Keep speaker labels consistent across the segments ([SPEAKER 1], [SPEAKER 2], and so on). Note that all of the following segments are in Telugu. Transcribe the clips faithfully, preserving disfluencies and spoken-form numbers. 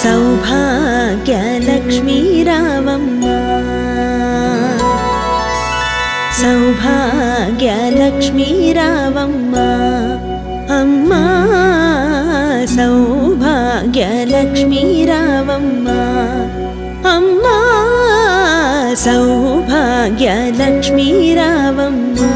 [SPEAKER 1] सौभाग्यलक्ष्मी रावम्मा सौभाग्यलक्ष्मी रावम्मा अम्मा सौभाग्यलक्ष्मी रावम्मा अम्मा सौभाग्यलक्ष्मी रावम्मा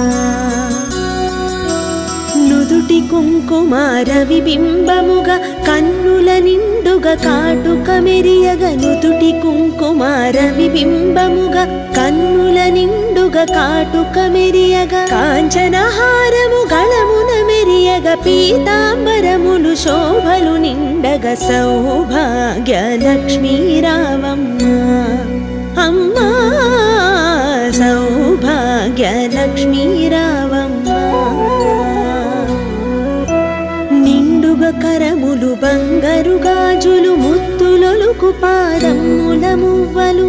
[SPEAKER 1] నుదుటి కుంకుమార విబింబముగా కన్నుల నిండుగా కాటుక మెరియగా నుదుటి కుంకుమార విబింబముగా కన్నుల నిండుగా కాటుక మెరియగా కాంచనహారము గళమున మెరియగా పీతాంబరములు శోభలు నిండగా సౌభాగ్యలక్ష్మీ రావమ్మ అమ్మా సౌభాగ్యలక్ష్మీ రావమ్మ కరములు బంగారు గాజులు ముత్తులొలుకు పాదముల మువ్వలు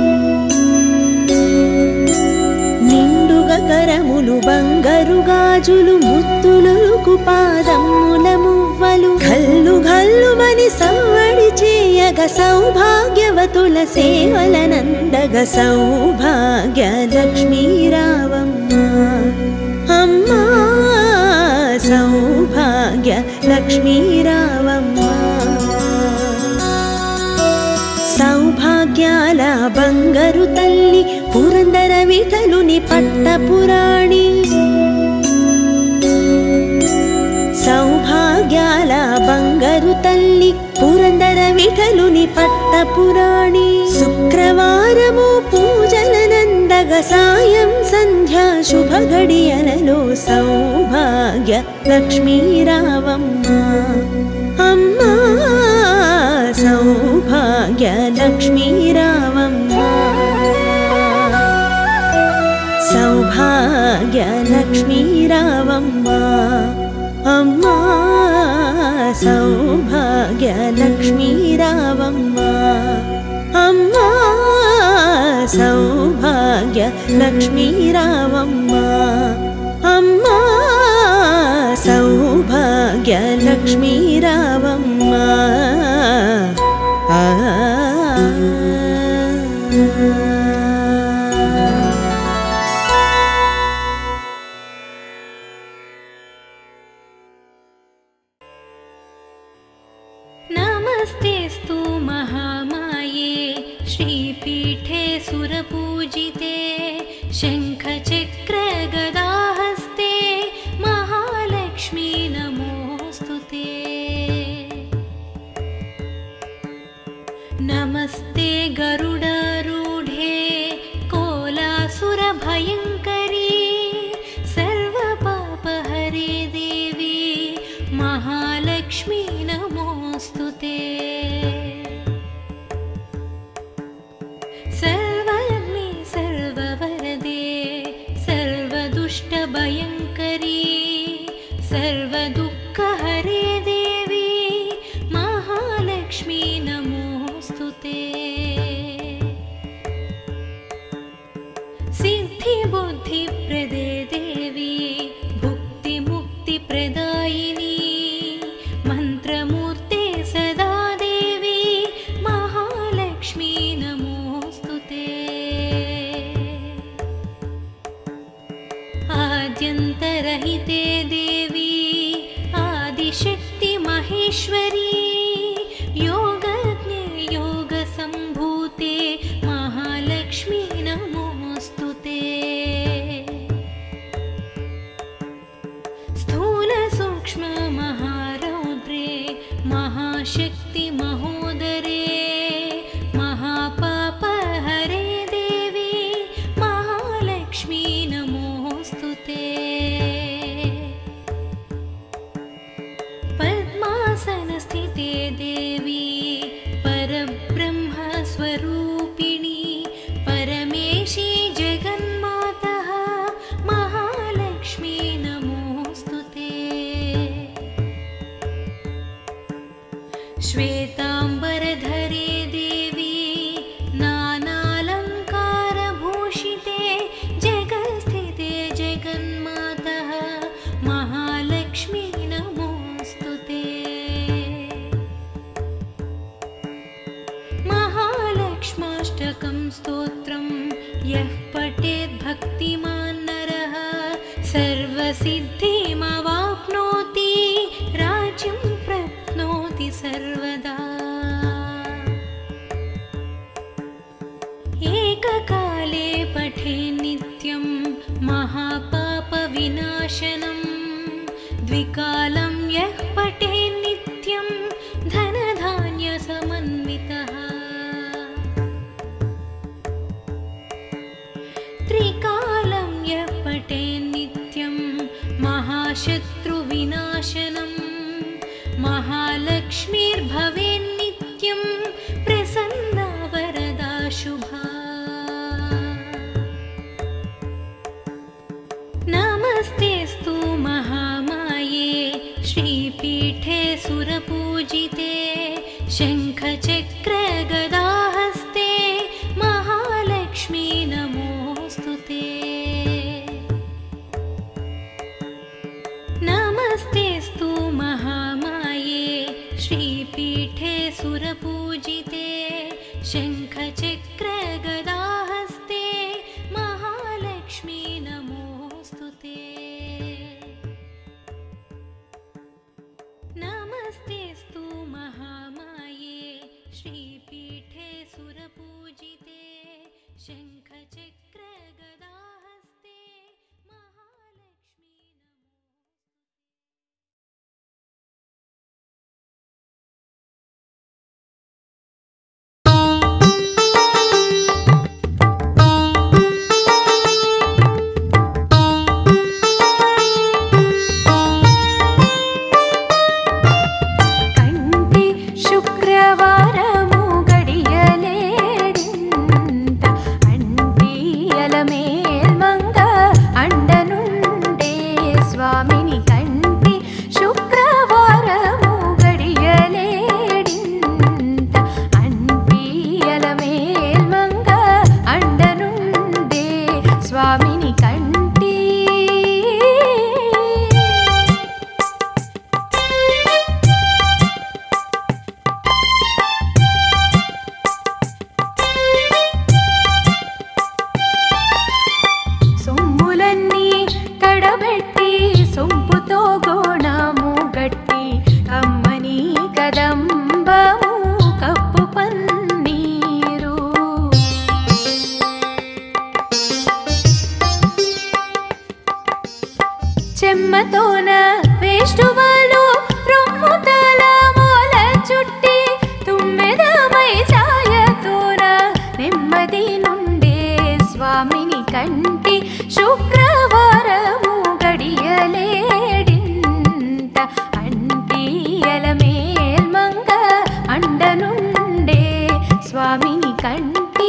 [SPEAKER 1] నిండుగా కరములు బంగారు గాజులు ముత్తులొలుకు పాదముల మువ్వలు గల్లు గల్లుమని సవ్వడి చేయగా సౌభాగ్యవతుల సేవలనందగ సౌభాగ్యలక్ష్మీ రావమ్మ అమ్మా సౌభాగ్యలక్ష్మీ రావమ్మ సౌభాగ్యాల బంగారు తల్లి పురందర విఠలుని పట్టపురాణి సౌభాగ్యాల బంగారు తల్లి పురందర విఠలుని పట్టపురాణి శుక్రవారము పూజలనందగ సాయం సంధ్యా శుభ గడియలలో సౌభాగ్య లక్ష్మీ రావమ్మ అమ్మా సౌభాగ్య లక్ష్మీ రావమ్మ సౌభాగ్య లక్ష్మీ రావమ్మ అమ్మా సౌభాగ్య లక్ష్మీ రావమ్మ అమ్మా సౌభాగ్య లక్ష్మీ రావమ్మ అమ్మా సౌభాగ్య లక్ష్మీ రావమ్మ ఆ
[SPEAKER 2] नमस्तेस्तु महामाये श्रीपीठे सुरपूजिते शङ्खचक्रगदाहस्ते महालक्ष्मी नमोऽस्तुते नमस्ते गरुडारूढे कोलासुरभयङ्करी सर्वपापहरे देवी महालक्ष्मी नमोऽस्तुते सर्वज्ञे सर्ववरदे सर्वदुष्टभयङ्करी सर्वदुःखहरे देवी महालक्ष्मी नमोऽस्तुते सिद्धिबुद्धिप्रदे देवी भुक्तिमुक्तिप्रदायिनी मंत्रमूर्ते सदा देवी महालक्ष्मी नमोऽस्तुते आद्यन्तरहिते देवी आदिशक्ति महेश्वरी योगज्ञे योगसम्भूते महालक्ष्मी नमोऽस्तुते स्थूल सूक्ष्म महारौद्रे महाशक्ति महोदरे महापापहरे देवी महालक्ष्मी नमोऽस्तुते पद्मासनस्थिते देवी परब्रह्मस्वरूपिणी परमेशी जगन्मातः महालक्ष्मी नमोऽस्तुते श्वेतांबरधरे देवी नानालंकारभूषिते जगत्स्थिते जगन्मातः महालक्ष्मी नमोऽस्तुते अष्टकं स्तोत्रं यः पठेत् भक्तिमान् नरः सर्वसिद्धिमवाप्नोति राज्यं प्राप्नोति सर्वदा। एककाले पठे नित्यं महापापविनाशनं द्विकालं यः पठे नित्यं धनधान्यसमन्वितः। त्रिकालं यः पठे नित्यं महाशत्रुविनाशनं महालक्ष्मीर्भवेन्नित्यं प्रसन्ना वरदा शुभा। नमस्तेस्तु महामाये श्रीपीठे सुरपूजिते शङ्खचक्रगदाहस्ते महालक्ष्मी नमोऽस्तुते। नमस्तेस्तु महामाये श्रीपीठे सुरपूजिते शङ्खचक्रगदाहस्ते महालक्ष्मी नमोऽस्तुते। नमस्तेस्तु महामाये श्रीपीठे सुरपूजिते शङ्खचक्रगदाहस्ते महालक्ष्मी చెమ్మతోన వేష్టువలు రొమ్ముతల మూల చుట్టి తుమ్మెదమై ఛాయతోన నెమ్మది నుండే స్వామిని కంటి శుక్రవారము గడియలేడింత అంటియల మేల్మంగ అండనుండే స్వామిని కంటి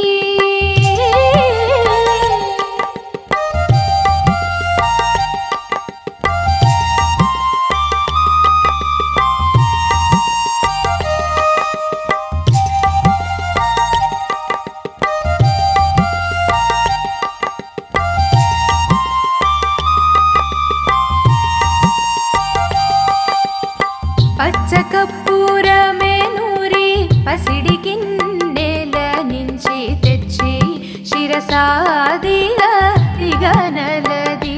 [SPEAKER 2] పచ్చకర్పూరమే నూరి పసిడి గిన్నెల నుంచి తెచ్చి శిరసాదిగా దిగనలది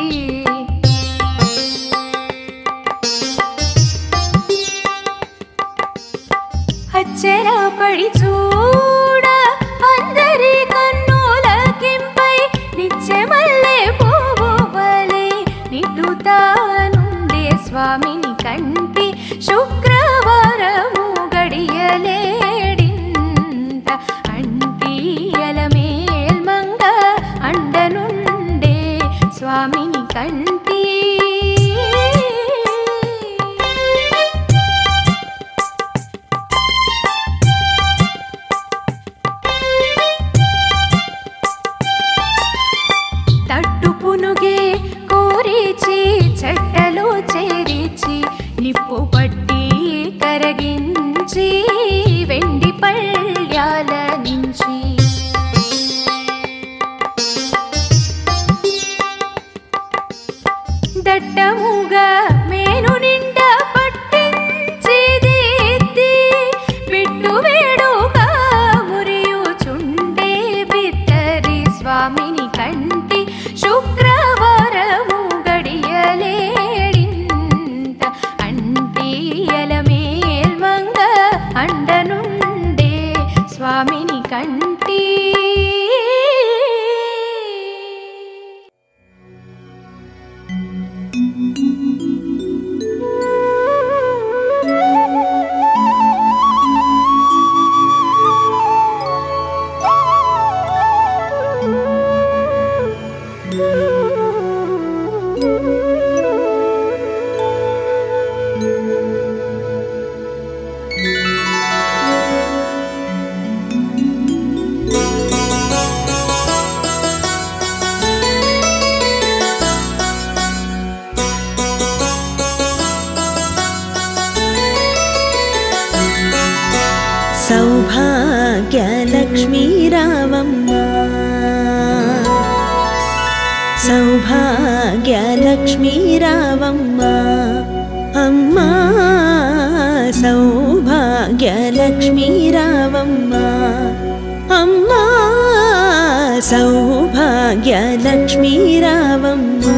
[SPEAKER 2] అచ్చరా పడి చూడ అందరి కన్నులకింపై నిత్యమల్లె పువ్వు వలె నిట్టుతానుండే స్వామిని కంటి శుక్రవారము గడియలేడింత అంటియల మేల్మంగ అండనుండే స్వామిని కంటి తట్టు పునుగే కోరిచి చెట్టలో చేరిచి నిప్పు పట్టి కరగించి వెండి పళ్ళ్యాల నుంచి
[SPEAKER 1] सौभाग्यलक्ष्मी रावम्मा सौभाग्यलक्ष्मी रावम्मा अम्मा सौभाग्यलक्ष्मी रावम्मा अम्मा सौभाग्यलक्ष्मी रावम्मा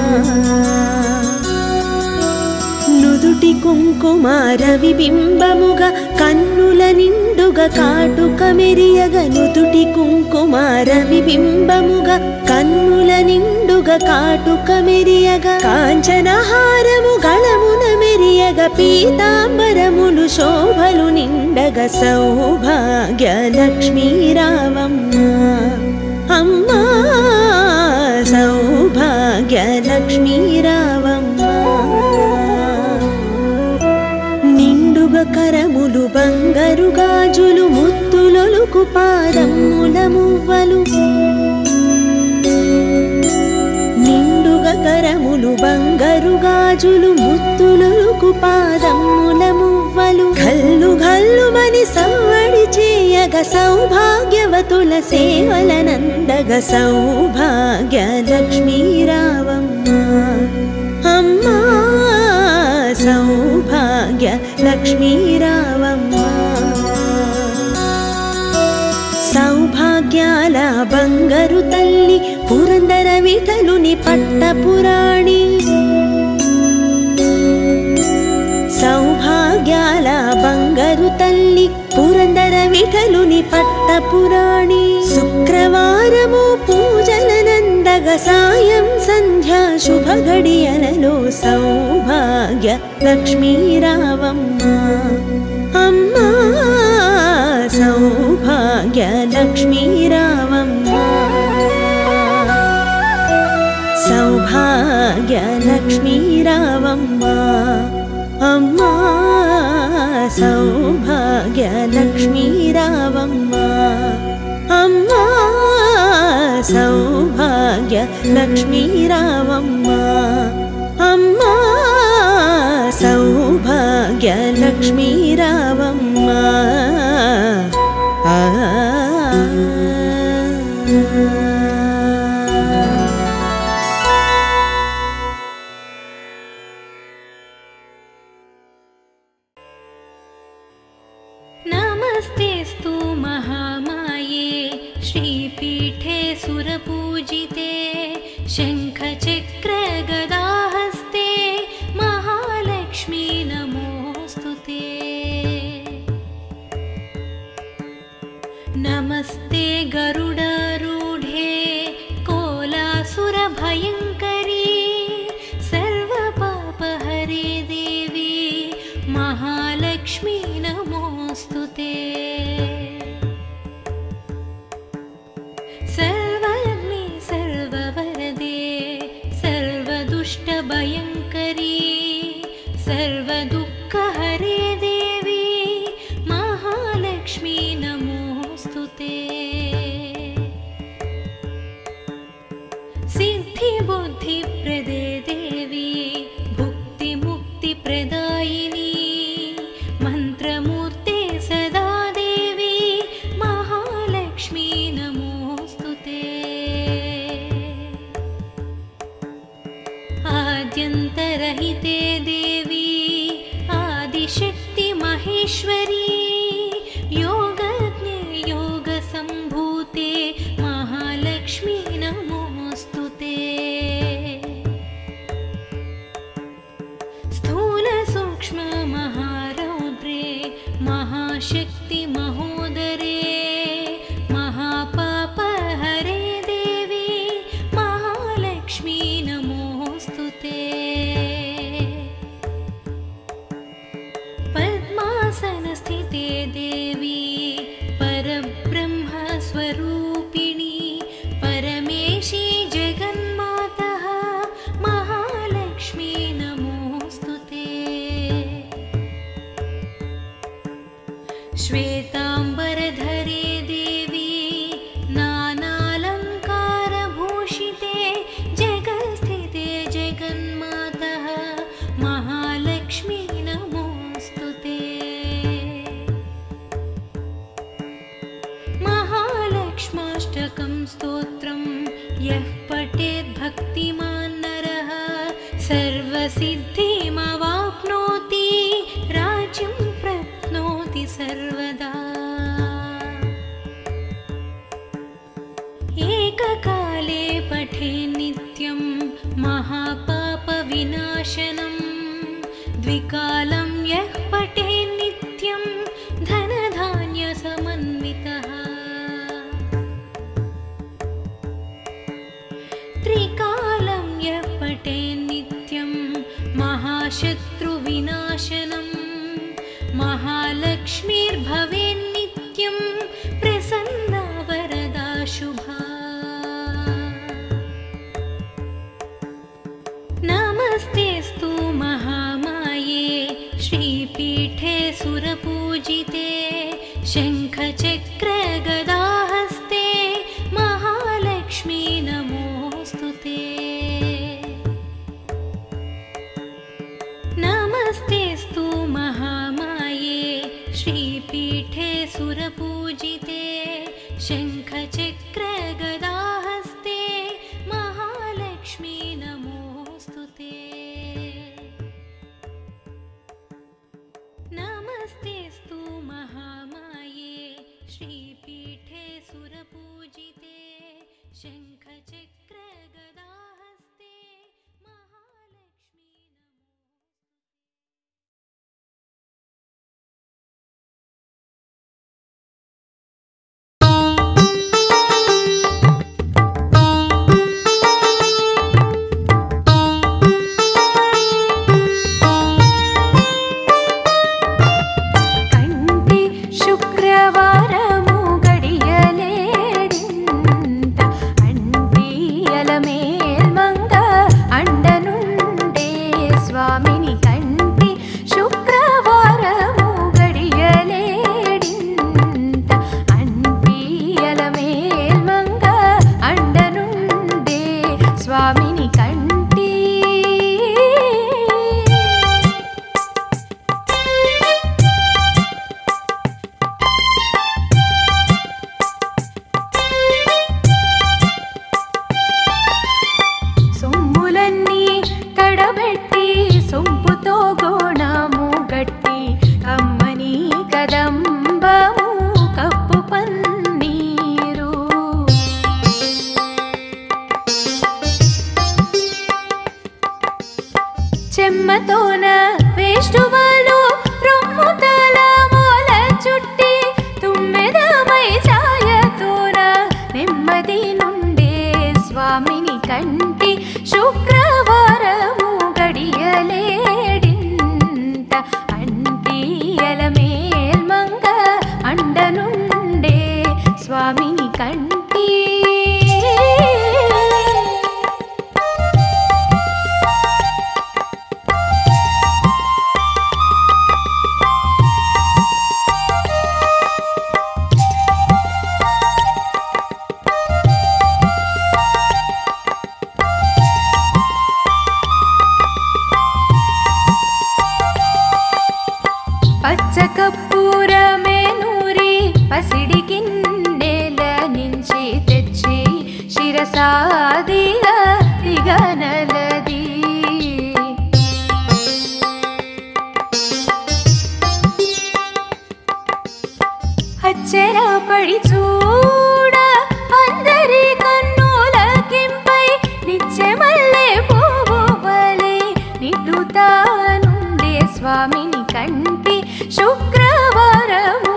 [SPEAKER 1] నుదుటి కుంకుమార విబింబముగా కన్నుల నిండుగా కాటుక మెరియగ నుదుటి కుంకుమార విబింబముగా కన్నుల నిండుగా కాటుక మెరియగ కాంచనహారము గళమున మెరియగ పీతాంబరములు శోభలు నిండగ సౌభాగ్యలక్ష్మీ రావమ్మ అమ్మా సౌభాగ్యలక్ష్మీ రావమ్మ కరములు బంగారు గాజులు ముత్తులొలుకు పాదముల మువ్వలు నిండుగా కరములు బంగారు గాజులు ముత్తులొలుకు పాదముల మువ్వలు గల్లు గల్లుమని సవ్వడి చేయగ సౌభాగ్యవతుల సేవలనందగ సౌభాగ్యలక్ష్మీ రావమ్మ అమ్మా సౌభాగ్యలక్ష్మీ రావమ్మ సౌభాగ్యాల బంగారు తల్లి పురందర విఠలుని పట్టపురాణి సౌభాగ్యాల బంగారు తల్లి పురందర విఠలుని పట్టపురాణి శుక్రవారము పూజలనందగ సాయం సంధ్యా శుభ గడియలలో సౌభాగ్య లక్ష్మీ రావమ్మ అమ్మా సౌభాగ్య లక్ష్మీ రావమ్మ సౌభాగ్య లక్ష్మీ రావమ్మ అమ్మా సౌభాగ్య లక్ష్మీ రావమ్మ అమ్మా సౌభాగ్య లక్ష్మీ రావమ్మ అమ్మా సౌభాగ్య లక్ష్మీ రావమ్మ ఆ
[SPEAKER 2] नमस्तेस्तु महामाये श्रीपीठे सुरपूजिते शङ्खचक्रगदाहस्ते महालक्ष्मी नमोऽस्तुते नमस्ते गरुडारूढे कोलासुरभयङ्करी सर्वपापहरे देवी महालक्ष्मी नमोऽस्तुते सर्वज्ञे सर्ववरदे सर्वदुष्टभयङ्करी सर्वदुःखहरे देवी महालक्ष्मी नमोऽस्तुते सिद्धिबुद्धिप्रदे देवी भुक्तिमुक्तिप्रदायिनी मंत्रमूर्ते सदा देवी महालक्ष्मी नमोऽस्तुते आद्यन्तरहिते देवी आदिशक्ति महेश्वरी योगज्ञे योगसम्भूते महालक्ष्मी नमोऽस्तुते स्थूल सूक्ष्म महारौद्रे महाशक्ति महोदरे महापापहरे देवी महालक्ष्मी नमोऽस्तुते पद्मासनस्थिते देवी परब्रह्मस्वरूपिणी परमेशी जगन्मातः महालक्ष्मी नमोऽस्तुते श्वेतांबरधरे देवी नानालंकारभूषिते जगत्स्थिते जगन्मातः महालक्ष्मी नमोऽस्तुते स्तोत्रं यः पठेत् भक्तिमान् नरः सर्वसिद्धिमवाप्नोति राज्यं प्राप्नोति सर्वदा। एककाले पठे नित्यं महापापविनाशनं द्विकालं यः पठे नित्यं धनधान्यसमन्वितः। त्रिकालं यः पठे नित्यं महाशत्रुविनाशनं महालक्ष्मीर्भवेन्नित्यं प्रसन्ना वरदा शुभा। नमस्तेस्तु महामाये श्रीपीठे सुरपूजिते शङ्खचक्रगदाहस्ते महालक्ष्मी नमोऽस्तुते। नमस्तेस्तु महामाये श्रीपीठे सुरपूजिते शङ्खचक्रगदाहस्ते महालक्ष्मी नमोऽस्तुते। नमस्तेस्तु महामाये श्रीपीठे सुरपूजिते शङ्खचक्रगदाहस्ते महालक्ष्मी
[SPEAKER 3] చెమ్మతోన వేష్టువలు రొమ్ముతల మూల చుట్టి తుమ్మెదమై ఛాయతోన నెమ్మది నుండే స్వామిని కంటి శుక్రవారము గడియలేడింత అంటియల మేల్మంగ అండనుండే స్వామిని కంటి. పచ్చకప్పూరమే నూరి పసిడి గిన్నెల నుంచి తెచ్చి శిరసాదిగా దిగనలది. అచ్చర పడి చూడ అందరి కన్నుల కింపై నిత్యమల్లె పువ్వు వలె నిట్టుతానుండే స్వామిని కంటి శుక్రవారము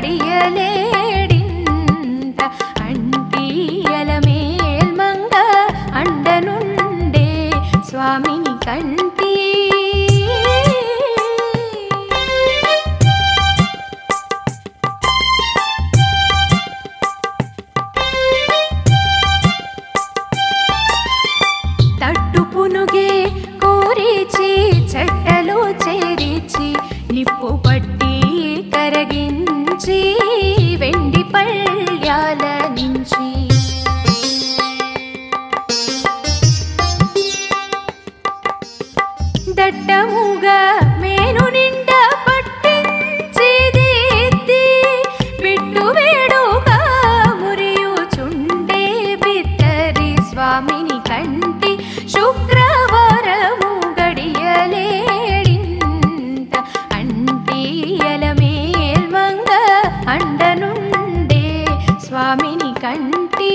[SPEAKER 3] గడియలేడింత అంటియల మేల్మంగ అండనుండే స్వామిని కంటి. తట్టు పునుగే కోరిచి చెట్టలో చేరిచి నిప్పు పట్టి కరగించి వెండి పళ్ళ్యాల నుంచి దట్టముగా మేను నిండా పట్టించి దిద్ది బిట్టు వేడుగా మురియుచుండే కంటి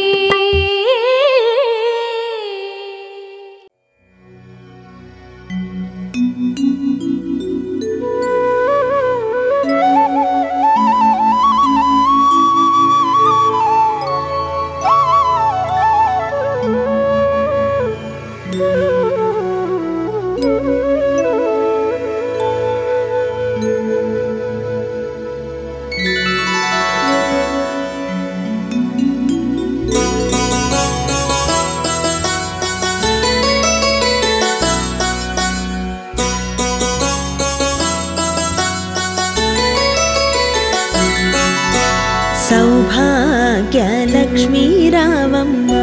[SPEAKER 1] सौभाग्यलक्ष्मी रावम्मा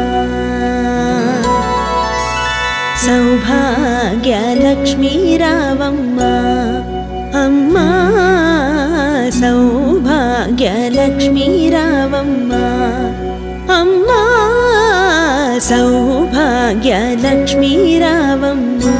[SPEAKER 1] सौभाग्यलक्ष्मी रावम्मा अम्मा सौभाग्यलक्ष्मी रावम्मा अम्मा सौभाग्यलक्ष्मी रावम्मा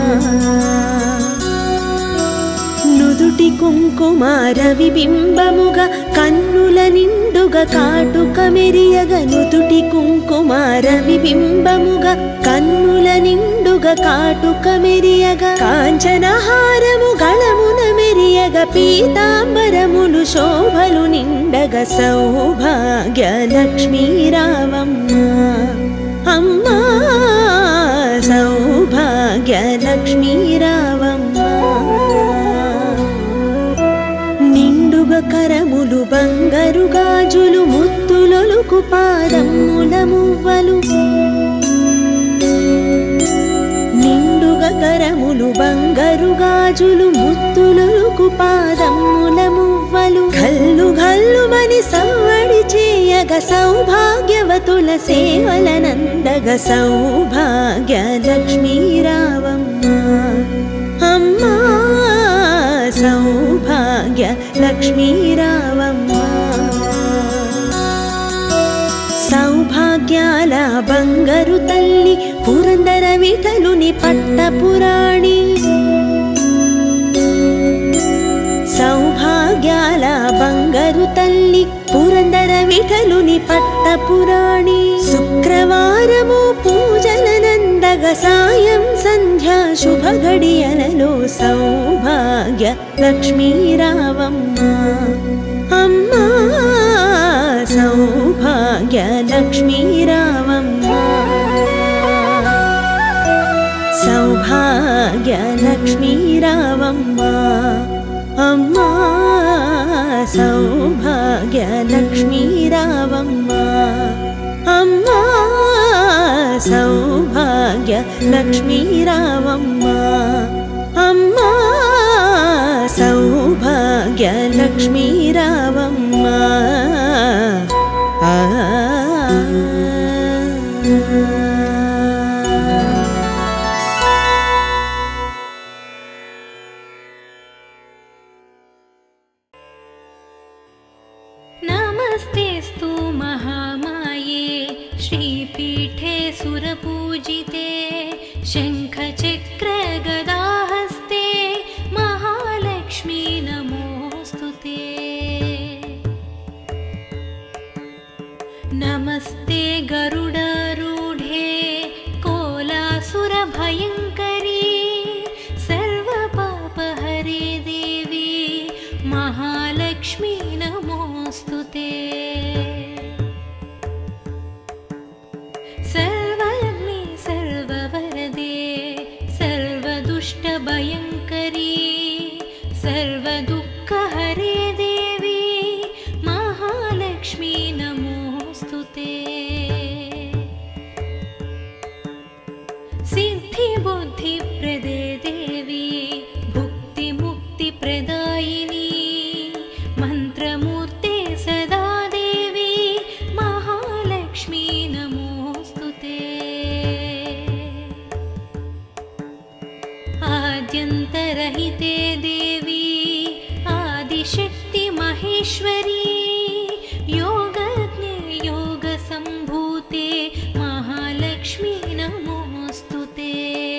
[SPEAKER 1] నుదుటి కుంకుమార విబింబముగా కన్నుల నిండుగా కాటుక మెరియగ నుదుటి కుంకుమార విబింబముగా కన్నుల నిండుగా కాటుక మెరియగ కాంచనహారము గళమున మెరియగ పీతాంబరములు శోభలు నిండగ సౌభాగ్యలక్ష్మీ రావమ్మ అమ్మా సౌభాగ్యలక్ష్మీ రావమ్మ కరములు బంగారు గాజులు ముత్తులొలుకు పాదముల మువ్వలు నిండుగా కరములు బంగారు గాజులు ముత్తులొలుకు పాదముల మువ్వలు గల్లు గల్లుమని సవ్వడి చేయగ సౌభాగ్యవతుల సేవలనందగ సౌభాగ్యలక్ష్మీ రావమ్మ అమ్మా సౌభాగ్య లక్ష్మీ రావమ్మ సౌభాగ్యాల బంగారు తల్లి పురందర విఠలుని పట్టపురాణి సౌభాగ్యాల బంగారు తల్లి పురందర విఠలుని పట్టపురాణి శుక్రవారము పూజలనందగ సాయం సంధ్యా శుభ గడియలలో సౌభాగ్య లక్ష్మీ రావమ్మ అమ్మా సౌభాగ్య లక్ష్మీ రావమ్మ సౌభాగ్య లక్ష్మీ రావమ్మ అమ్మా సౌభాగ్య లక్ష్మీ రావమ్మ అమ్మా సౌభాగ్య లక్ష్మీ రావమ్మ అమ్మా సౌభాగ్య లక్ష్మీ రావమ్మ ఆ
[SPEAKER 2] नमस्तेस्तु महामाये श्रीपीठे सुरपूजिते शङ्खचक्रगदाहस्ते महालक्ष्मी नमोऽस्तु ते नमस्ते गरुडारूढे कोलासुरभयङ्करी सर्वपापहरे देवी महालक्ष्मी नमोऽस्तु ते सर्वज्ञे सर्ववरदे सर्वदुष्टभयङ्करी सर्वदुःखहरे देवी महालक्ष्मी नमोऽस्तु ते सिद्धिबुद्धिप्रदे देवी भुक्तिमुक्तिप्रदायिनी मंत्रमूर्ते सदा देवी महालक्ष्मी नमोऽस्तु ते आद्यन्तरहिते देवी आदिशक्ति महेश्वरी योगज्ञे योगसम्भूते महालक्ष्मी नमोऽस्तु ते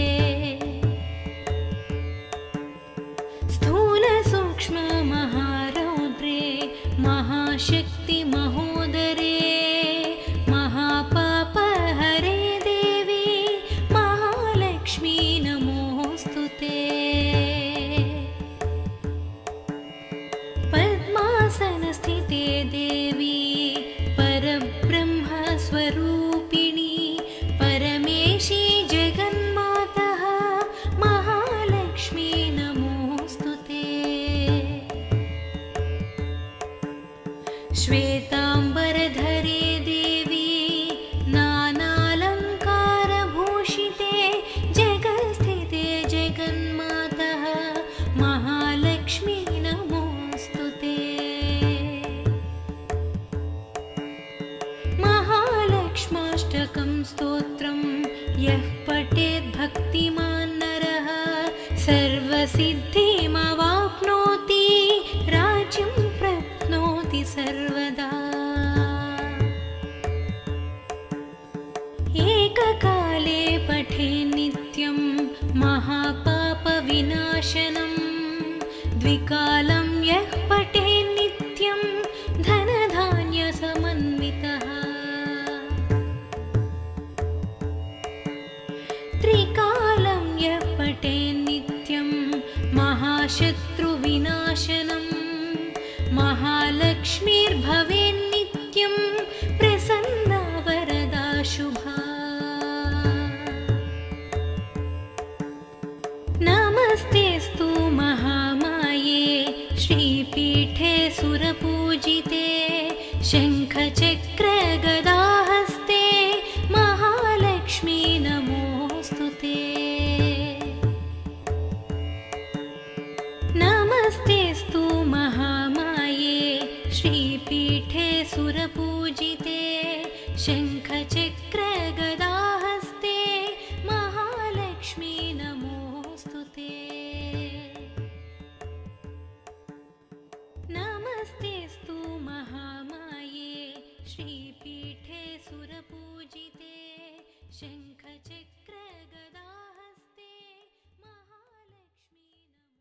[SPEAKER 2] स्थूल सूक्ष्म महारौद्रे महाशक्ति महोदरे श्वेताम्बरधरे देवी नानालङ्कारभूषिते जगत्स्थिते जगन्मातः महालक्ष्मी नमोऽस्तु ते। महालक्ष्माष्टकं स्तोत्रं यः पठेत् भक्तिमान् नरः सर्वसिद्धिमवाप्नोति राज्यं प्राप्नोति सर्वदा। एककाले पठे नित्यं महापापविनाशनं द्विकालं यः पठे नित्यं धनधान्यसमन्वितः। त्रिकालं यः पठे नित्यं महाशत्रुविनाशनं महालक्ष्मीर्भवेन्नित्यं प्रसन्ना वरदा शुभा। नमस्तेस्तु महामाये श्रीपीठे सुरपूजिते शङ्खचक्रगदाहस्ते महालक्ष्मी नमोऽस्तु ते। नमस्तेस्तु महामाये श्रीपीठे सुरपूजिते शङ्खचक्रगदाहस्ते महालक्ष्मी नमोऽस्तु ते। नमस्तेस्तु महामाये श्रीपीठे सुरपूजिते शङ्खचक्रगदाहस्ते महालक्ष्मी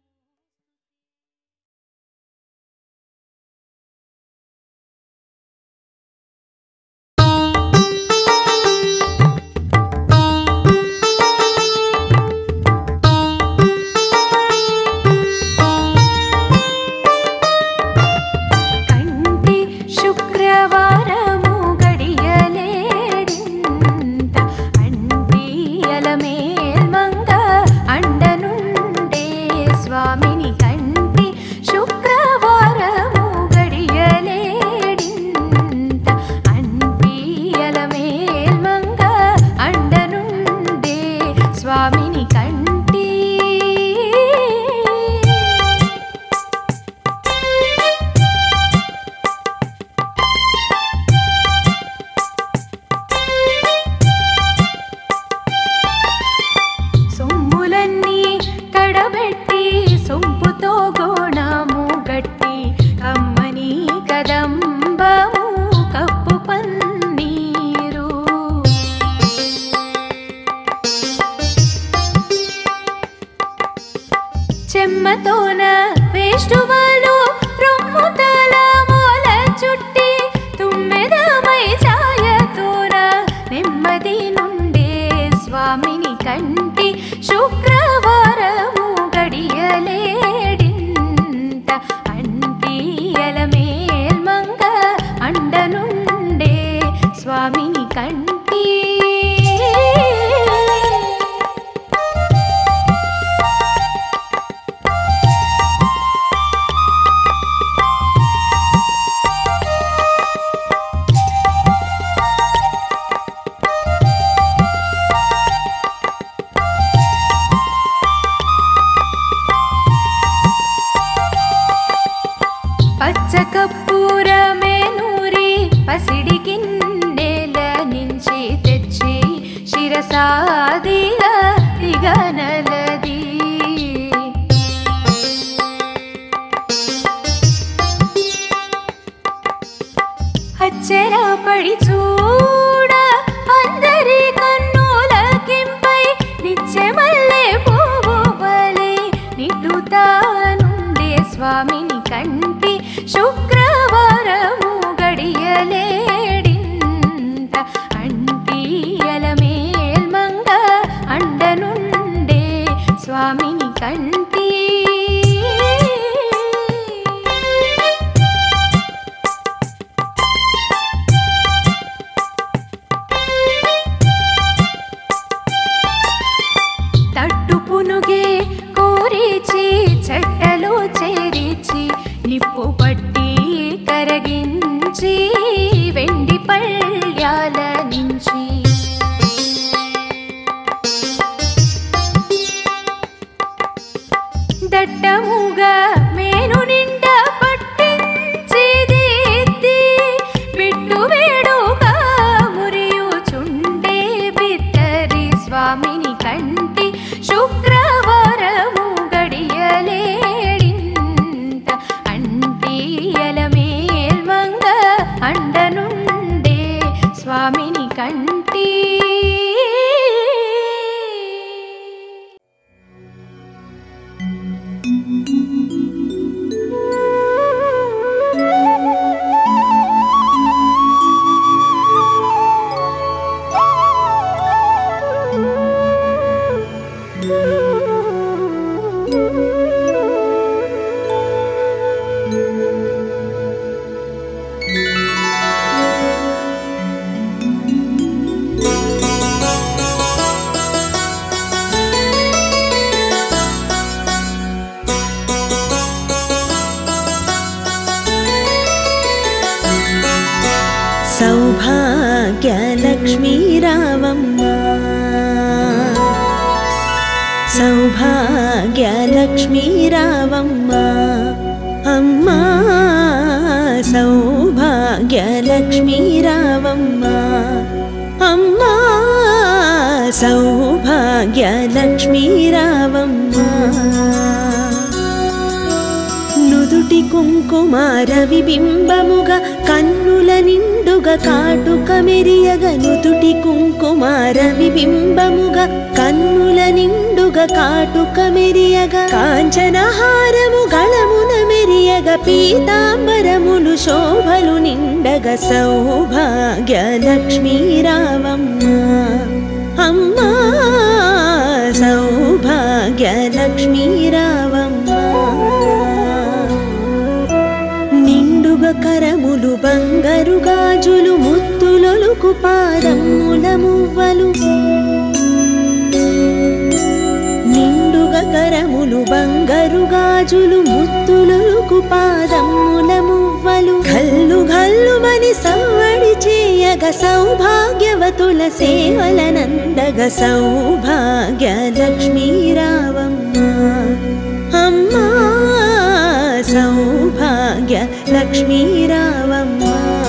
[SPEAKER 3] చెమ్మతోన వేష్టువలు రొమ్ముతల మూల చుట్టి తుమ్మెదమై ఛాయతోన నెమ్మది నుండే స్వామిని కంటి శుక్రవారము గడియలేడింత అంటియల మేల్మంగ అండనుండే స్వామిని కంటి పచ్చకర్పూరమే నూరి పసిడి గిన్నెల నుంచి తెచ్చి శిరసాదిగా దిగనలది అచ్చరా పడి చూడ అందరి కన్నులకింపై నిత్యమల్లె పువ్వు వలె నిట్టుతానుండే స్వామిని కంటి శుక్రవారము గడియలేడింత అంటియల మేల్మంగ అండనుండే స్వామిని కంటి తట్టు పునుగే కోరిచి చెట్టలో చేరిచి నిప్పు పట్టి కరగించి నుంచి వెండి పళ్ళ్యాల నుంచి దట్టముగా మేను నిండా పట్టించేది బిట్టు వేడుగా మురియుచుండే బిత్తరి స్వామిని కంటి శుక్రవారము గడియలేడింత అంటియల మేల్మంగ అండనుండే స్వామిని కంటి
[SPEAKER 1] సౌభాగ్యలక్ష్మీ రావమ్మ సౌభాగ్యలక్ష్మీ రావమ్మ అమ్మా సౌభాగ్యలక్ష్మీ రావమ్మ అమ్మా సౌభాగ్యలక్ష్మీ రావమ్మ నుదుటి కుంకుమార విబింబముగా కన్నుల నిండుగా కాటుక మెరియగ నుదుటి కుంకుమార విబింబముగా కన్నుల నిండుగా కాటుక మెరియగ కాంచనహారము గళమున మెరియగ పీతాంబరములు శోభలు నిండగ సౌభాగ్యలక్ష్మీ రావమ్మ అమ్మా సౌభాగ్యలక్ష్మీ రావమ్మ నిండుగా కరములు బంగారు గాజులు ముత్తులొలుకు పాదముల మువ్వలు నిండుగా కరములు బంగారు గాజులు ముత్తులొలుకు పాదముల మువ్వలు గల్లు గల్లుమని సవ్వడి చేయగ సౌభాగ్యవతుల సేవలనందగ సౌభాగ్యలక్ష్మీ రావమ్మ అమ్మా సౌభాగ్యలక్ష్మీ రావమ్మ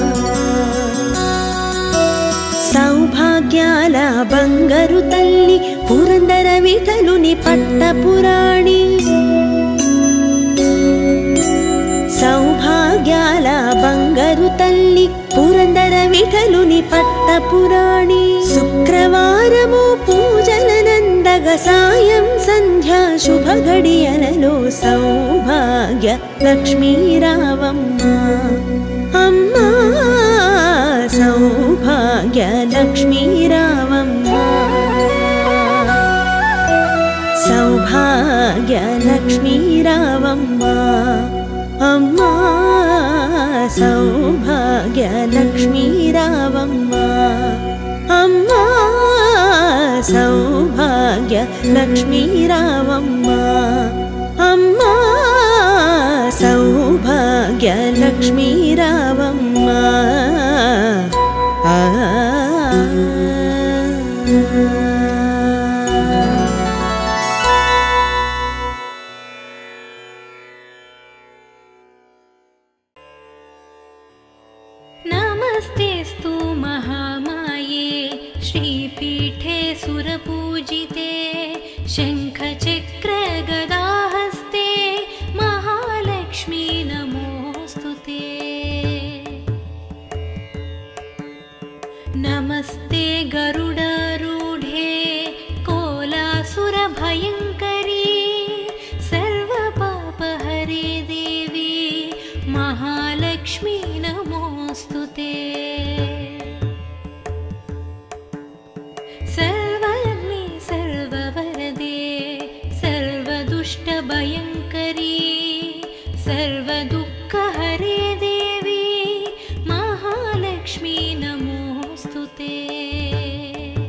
[SPEAKER 1] సౌభాగ్యాల బంగారు తల్లి పురందర విఠలుని పట్టపురాణి సౌభాగ్యాల బంగారు తల్లి పురందర విఠలుని పట్టపురాణి శుక్రవారము పూజలనందగ సాయం సంధ్యా శుభ గడియలలో సౌభాగ్య లక్ష్మీ రావమ్మ అమ్మా సౌభాగ్య లక్ష్మీ రావమ్మ సౌభాగ్య లక్ష్మీ రావమ్మ అమ్మా సౌభాగ్య లక్ష్మీ రావమ్మ అమ్మా సౌభాగ్య లక్ష్మీ రావమ్మ అమ్మా సౌభాగ్య లక్ష్మీ రావమ్మ ఆ
[SPEAKER 2] नमस्तेस्तु महामाये श्रीपीठे सुरपूजिते शङ्खचक्रगदाहस्ते महालक्ष्मी नमोऽस्तु ते नमस्ते गरुडारूढे कोलासुरभयङ्करी सर्वपापहरे देवी महालक्ष्मी नमोऽस्तु ते सर्वज्ञे सर्ववरदे सर्वदुष्टभयङ्करी सर्वदुःखहरे देवी महालक्ष्मी नमोऽस्तु ते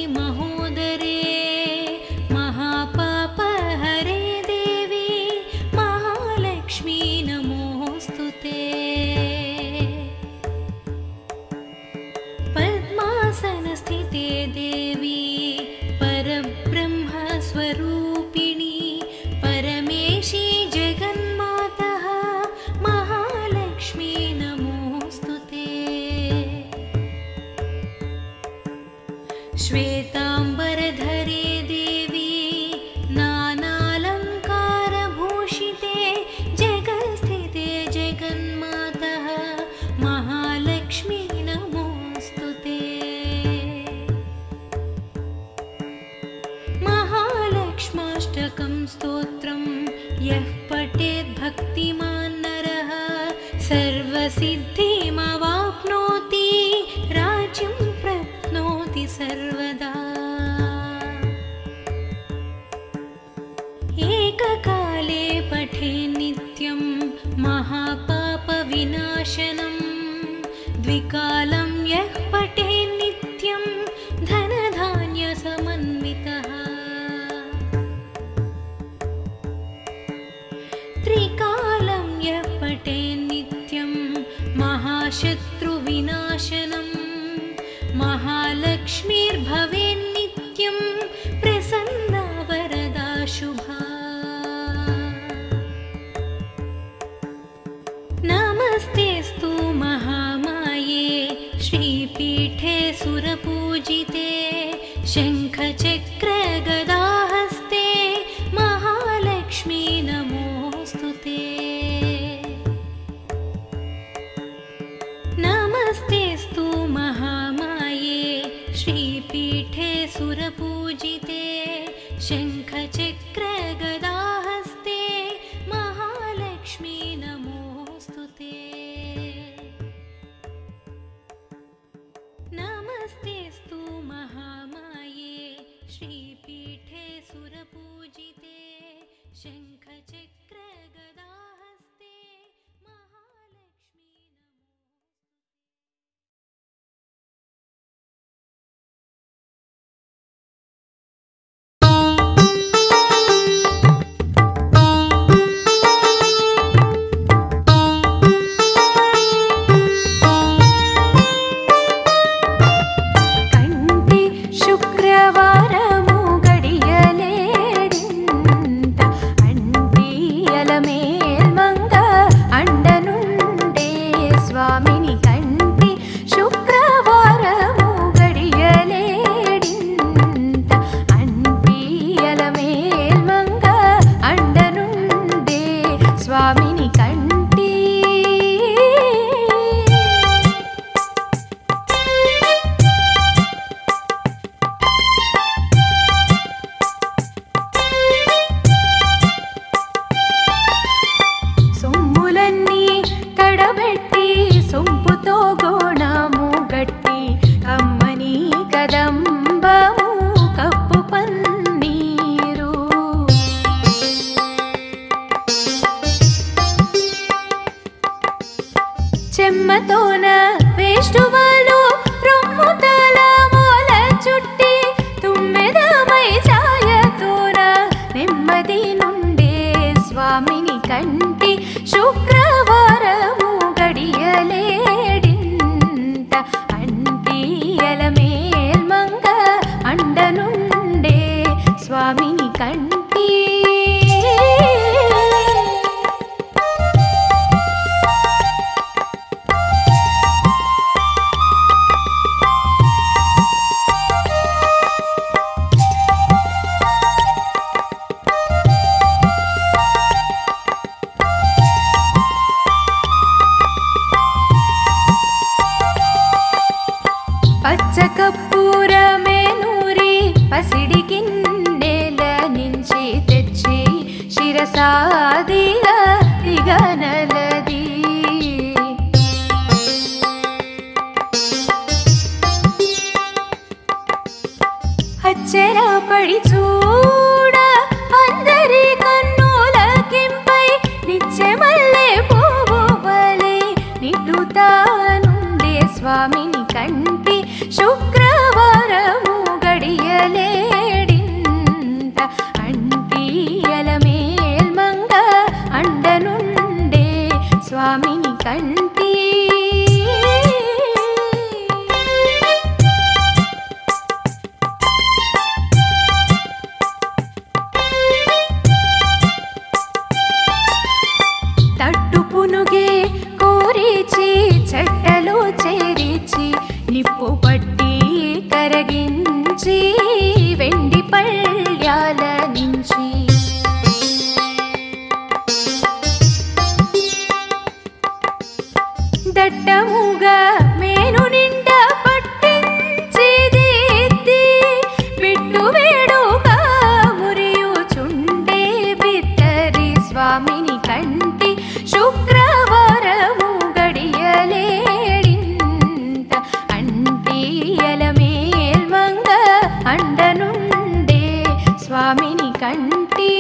[SPEAKER 2] महोदरे महापापहरे देवी महालक्ष्मी नमोऽस्तुते पद्मासनस्थिते देवी परब्रह्मस्वरूपिणी परमेशी जगन्मातः महालक्ष्मी नमोऽस्तुते श्वेताम्बरधरे देवी नानालङ्कारभूषिते जगत्स्थिते जगन्मातः महालक्ष्मी नमोऽस्तुते महालक्ष्माष्टकं स्तोत्रं यः पठेत् भक्तिमान् नरः सर्वसिद्धिमवाप्नोति राज्यं प्राप्नोति सर्वदा एककाले पठे नित्यं महापापविनाशनं द्विकालं यः पठे नित्यं धनधान्यसमन्वितः त्रिकालं यः पठे नित्यं महाशत्रुविनाशनं महालक्ष्मीर्भवेन्नित्यं प्रसन्ना वरदा शुभा नमस्तेस्तु महामाये श्रीपीठे सुरपूजिते शङ्खचक्रगदाहस्ते महालक्ष्मी नमोऽस्तुते नमस्तेस्तु महामाये श्रीपीठे सुरपूजिते शङ्खचक्रगदाहस्ते महालक्ष्मी नमोऽस्तुते नमस्तेस्तु महामाये श्रीपीठे सुरपूजिते शङ्खचक्रगदाहस्ते महालक्ष्मी
[SPEAKER 3] కంటి శుక్రవారము గడియలేడింత అంటియల మేల్మంగ అండనుండే స్వామిని కంటి శుక్రవారము గడియలేడింత అంటియల మేల్మంగ అండనుండే స్వామిని కంటి సొమ్ములన్నీ కడబెట్టి సొంపుతో గోణము గట్టి కమ్మని కదంబము కప్పు పన్నీరు చెమ్మతోన వేష్టువలు రొమ్ముతల మూల చుట్టి తుమ్మెదమై ఛాయతోన నెమ్మది నుండే స్వామిని కంటి శుక్రవారము గడియలేడింత అంటియల మేల్మంగ అండనుండే స్వామిని కంటి పచ్చకప్పూరమే నూరి పసిడి గిన్నెల నుంచి తెచ్చి శిరసాదిగా దిగనలది అచ్చరా పడి చూడ అందరి కన్నులకింపై నిత్యమల్లె పువ్వు వలె నిలుతానుండే స్వామిని కంటి శుక్రవారము గడియ నుంచి వెండి పళ్ళ్యాల నుంచి దట్టముగా మేను నిండా పట్టించేది బిట్టు వేడుగా మురియుచుండే బిత్తరి స్వామిని కంటి శుక్రవారము గడియలేడింత అంటియల మేల్మంగ అండనుండే స్వామిని కంటి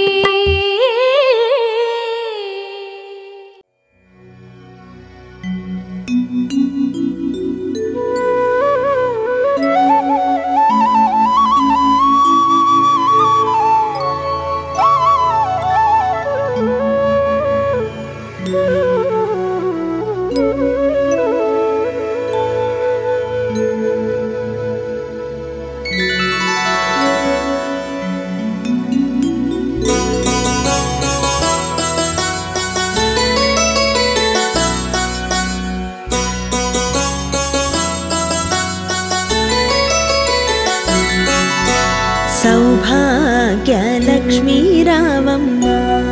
[SPEAKER 1] సౌభాగ్యలక్ష్మీ రావమ్మ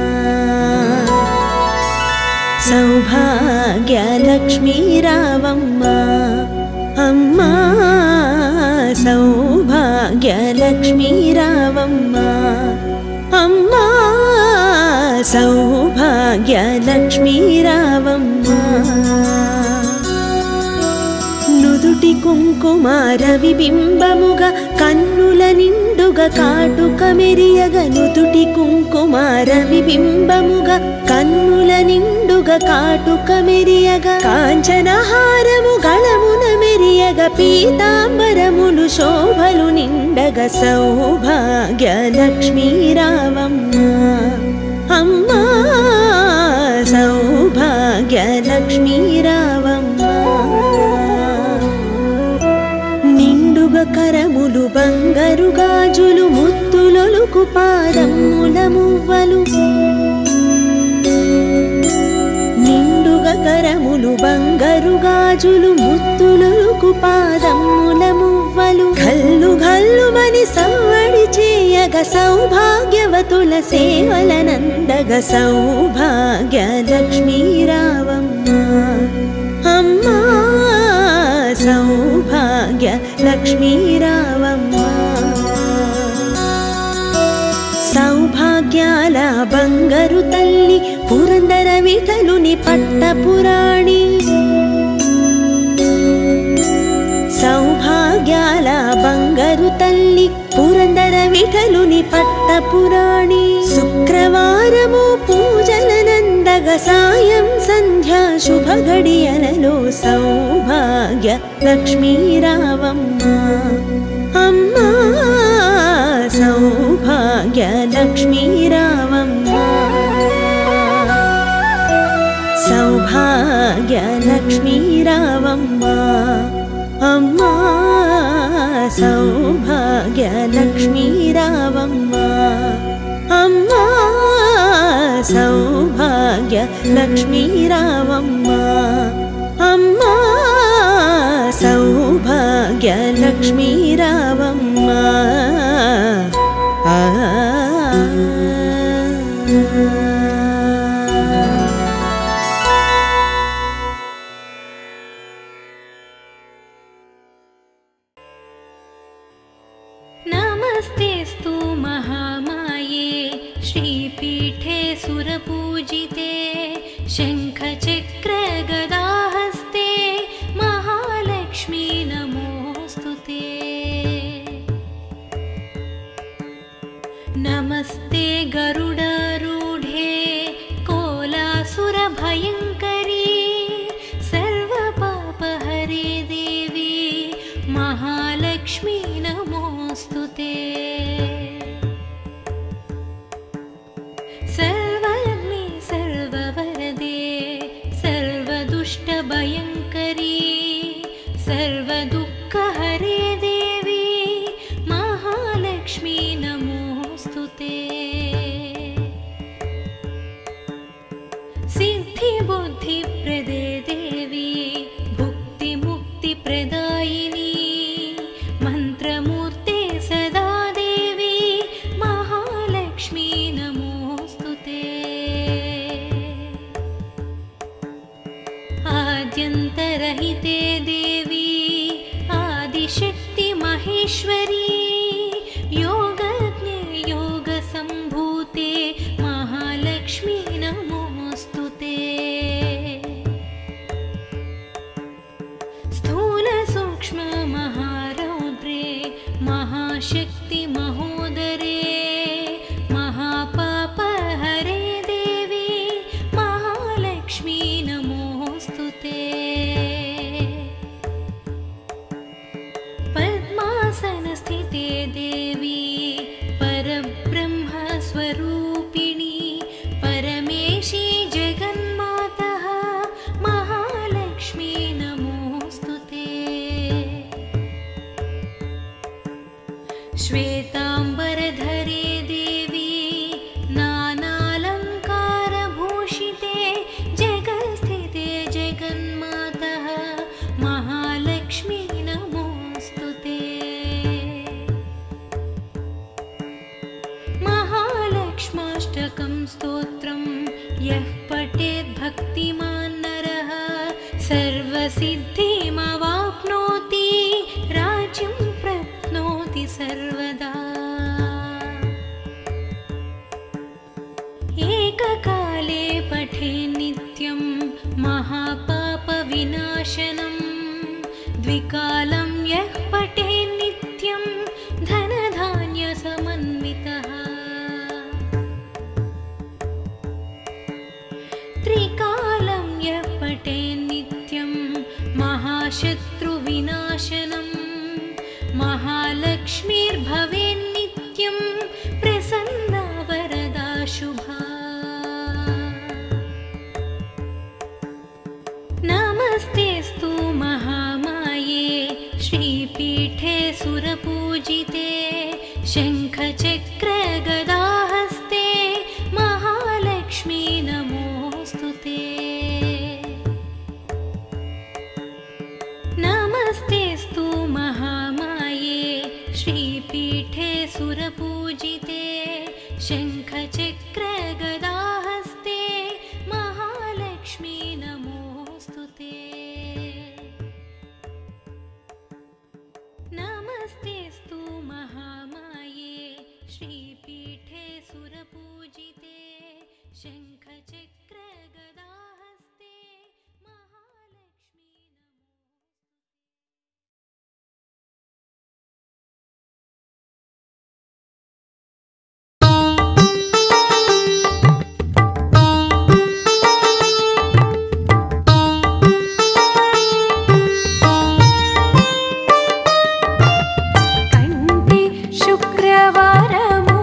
[SPEAKER 1] సౌభాగ్యలక్ష్మీ రావమ్మ అమ్మా సౌభాగ్యలక్ష్మీ రావమ్మ అమ్మా సౌభాగ్యలక్ష్మీ రావమ్మ నుదుటి కుంకుమార విబింబముగా కన్నుల నిండుగా కాటుక మెరియగ నుదుటి కుంకుమార విబింబముగా కన్నుల నిండుగా కాటుక మెరియగ కాంచనహారము గళమున మెరియగ పీతాంబరములు శోభలు నిండగ సౌభాగ్యలక్ష్మీ రావమ్మ అమ్మా సౌభాగ్యలక్ష్మీ రావమ్మ కరములు బంగారు గాజులు ముత్తులొలుకు పాదముల మువ్వలు నిండుగా కరములు బంగారు గాజులు ముత్తులొలుకు పాదముల మువ్వలు గల్లు గల్లుమని సవ్వడి చేయగ సౌభాగ్యవతుల సేవలనందగ సౌభాగ్యలక్ష్మీ రావమ్మ అమ్మా సౌభాగ్యలక్ష్మీ రావమ్మ సౌభాగ్యాల బంగారు తల్లి పురందర విఠలుని పట్టపురాణి సౌభాగ్యాల బంగారు తల్లి పురందర విఠలుని పట్టపురాణి శుక్రవారము పూజలనందగ సాయం సంధ్యా శుభ గడియలలో సౌభాగ్య లక్ష్మీ రావమ్మ అమ్మా సౌభాగ్య లక్ష్మీ రావమ్మ సౌభాగ్య లక్ష్మీ రావమ్మ అమ్మా సౌభాగ్య లక్ష్మీ రావమ్మ అమ్మా సౌభాగ్య లక్ష్మీ రావమ్మ అమ్మా సౌభాగ్య లక్ష్మీ రావమ్మ ఆ
[SPEAKER 2] नमस्तेस्तु महामाये श्रीपीठे सुरपूजिते शङ्खचक्रगदाहस्ते महालक्ष्मी नमोऽस्तुते नमस्ते गरुडारूढे कोलासुरभयङ्करी सर्वपापहरे देवी महालक्ष्मी नमोऽस्तुते सर्वज्ञे सर्ववरदे सर्वदुष्टभयङ्करी सर्वदुःखहरे देवी महालक्ष्मी नमोऽस्तुते सिद्धिबुद्धिप्रदे देवी भुक्तिमुक्तिप्रदायिनी मन्त्रमूर्ते श्वेताम्बरधरे देवी नानालङ्कारभूषिते जगत्स्थिते जगन्मातः महालक्ष्मी नमोऽस्तु ते। महालक्ष्माष्टकं स्तोत्रं यः पठेत् भक्तिमान् नरः सर्वसिद्धिमवाप्नोति राज्यं प्राप्नोति सर्वदा। एककाले पठे नित्यं महापापविनाशनं द्विकालं यः पठे नित्यं धनधान्यसमन्वितः। त्रिकालं यः पठे नित्यं महाशत्रुविनाशनं महालक्ष्मीर्भवेन्नित्यं प्रसन्ना वरदा शुभा। नमस्तेस्तु महामाये श्रीपीठे सुरपूजिते शङ्खचक्रगदाहस्ते महालक्ष्मी नमोऽस्तु ते। नमस्तेस्तु महामाये श्रीपीठे सुरपूजिते शङ्खचक्रगदाहस्ते महालक्ष्मी नमोऽस्तु ते। नमस्तेस्तु महामाये श्रीपीठे सुरपूजिते शङ्खचक्रगदाहस्ते महालक्ष्मी
[SPEAKER 3] కంటి శుక్రవారము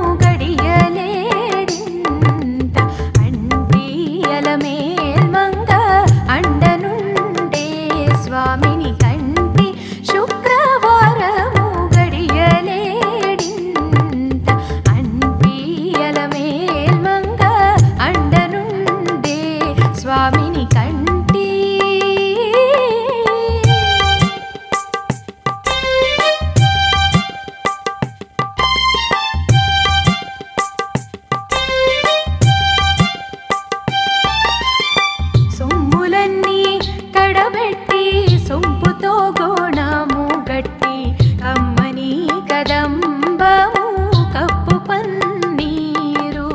[SPEAKER 3] గడియలేడింత అంటియల మేల్మంగ అండనుండే స్వామిని కంటి శుక్రవారము గడియలేడింత అంటియల మేల్మంగ అండనుండే స్వామిని కంటి. సొమ్ములన్నీ కడబెట్టి సొంపుతో గోణము గట్టి కమ్మని కదంబము కప్పు పన్నీరు.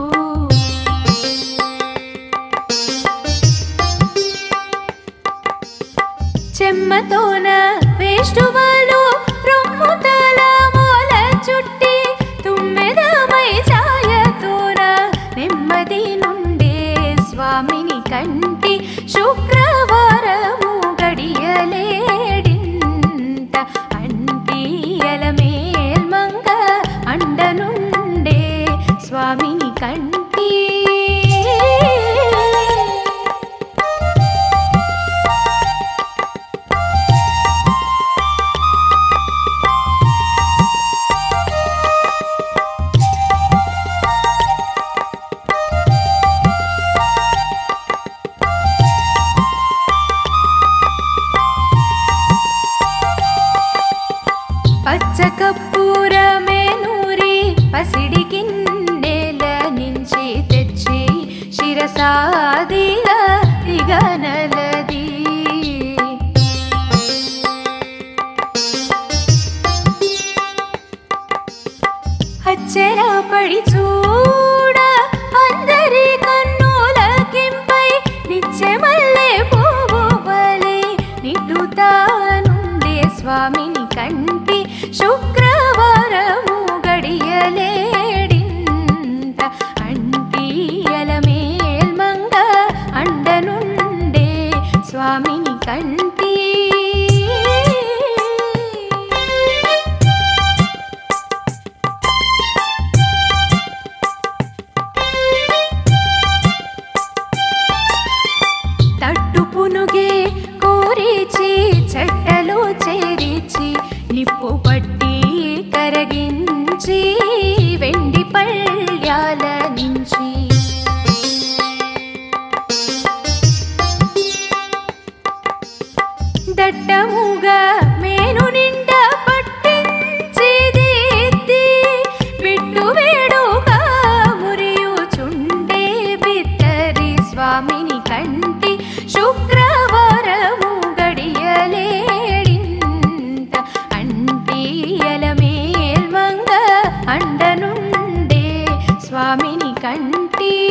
[SPEAKER 3] చెమ్మతోన వేష్టువలు రొమ్ము తల మూల చుట్టి తుమ్మెదమై ఛాయతోన నెమ్మది నుండే స్వామిని కంటి శుక్రవారము గడియలేడింత అంటియల మేల్మంగ అండనుండే స్వామిని కంటి. పచ్చకప్పూరమే నూరి పసిడి గిన్నెల నుంచి తెచ్చి శిరసాదిగా దిగనలది. అచ్చెర పడి చూడ అందరి కన్నులకింపై నిత్యమల్లె పువ్వు వలె నిట్టుతానుండే స్వామిని కంటి శుక్రవారము గడియలేడింత అంటియల మేల్మంగ అండనుండే స్వామిని కంటి. తట్టు పునుగే కోరిచి చెట్టలో చేరిచి నిప్పు పట్టి కరగి నుంచి వెండి పళ్ళ్యాల నుంచి దట్టముగా మేను నిండా పట్టించేది బిట్టు వేడుగా మురియుచుండే బిత్తరి స్వామిని కంటి శుక్రవారము గడియలేడింత అంటియల మేల్మంగ అండనుండే స్వామిని కంటి